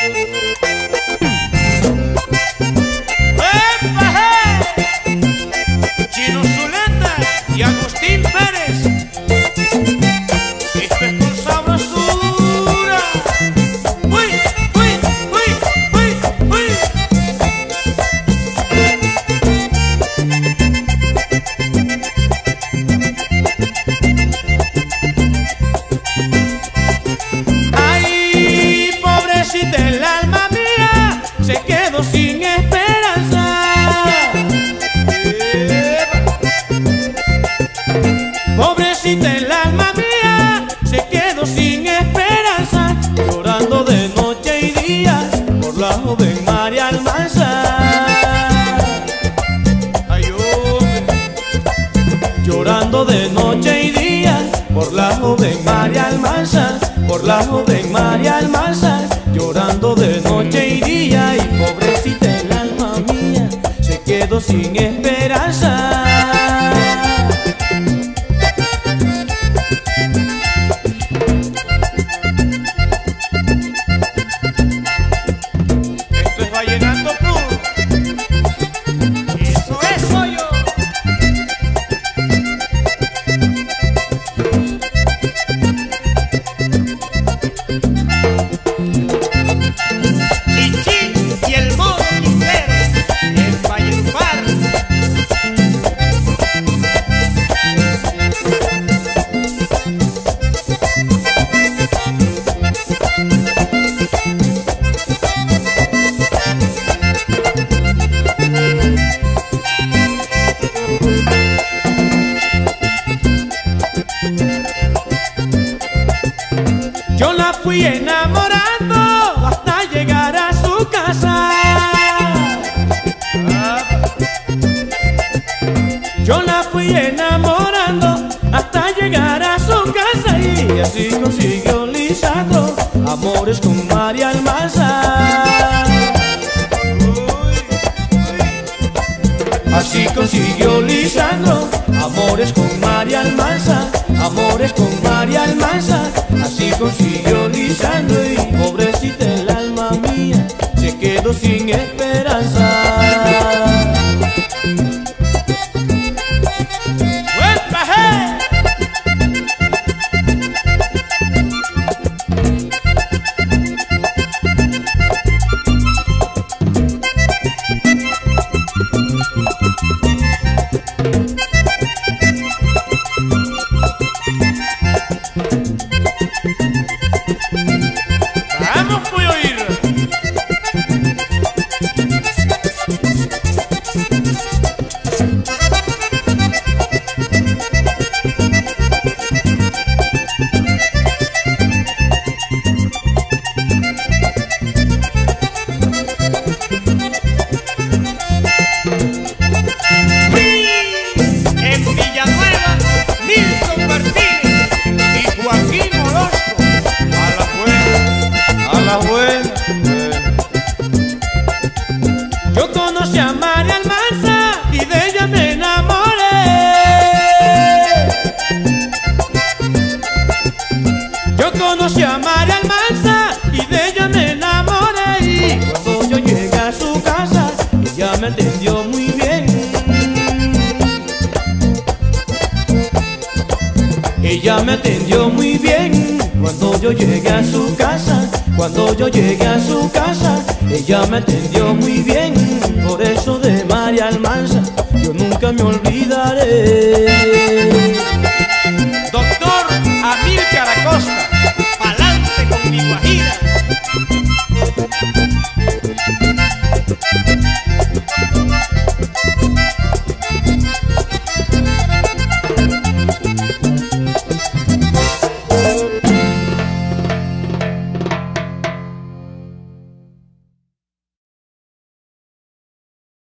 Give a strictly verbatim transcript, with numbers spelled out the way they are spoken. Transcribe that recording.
Chino Zuleta y Agustín Pérez. Esto es con sabrosura. Uy, uy, uy, uy, uy. Ay, pobrecita el alma mía, se quedó sin esperanza. Pobrecita el alma mía, se quedó sin esperanza, llorando de noche y día por la joven María Almanza. Ay, hombre. Llorando de noche y día por la joven María Almanza, por la joven María Almanza, llorando de noche y día. Y pobrecita el alma mía, se quedó sin esperanza. Yo la fui enamorando hasta llegar a su casa. Yo la fui enamorando hasta llegar a su casa. Y así consiguió Lisandro amores con María Almanza. Así consiguió Lisandro amores con María Almanza, amores con María Almanza. Así consiguió Lisandro y pobrecita el alma mía, se quedó sin esperanza. Vamos, voy a oír. En Villanueva, Nilson Martínez y Joaquín Orozco. A la buena, a la buena. Yo conocí a María Almanza y de ella me enamoré. Yo conocí a María Almanza y de ella me enamoré. Y cuando yo llegué a su casa, ella me atendió muy bien. Ella me atendió muy bien cuando yo llegué a su casa. Cuando yo llegué a su casa, ella me atendió muy bien. Por eso de María Almanza yo nunca me olvidaré.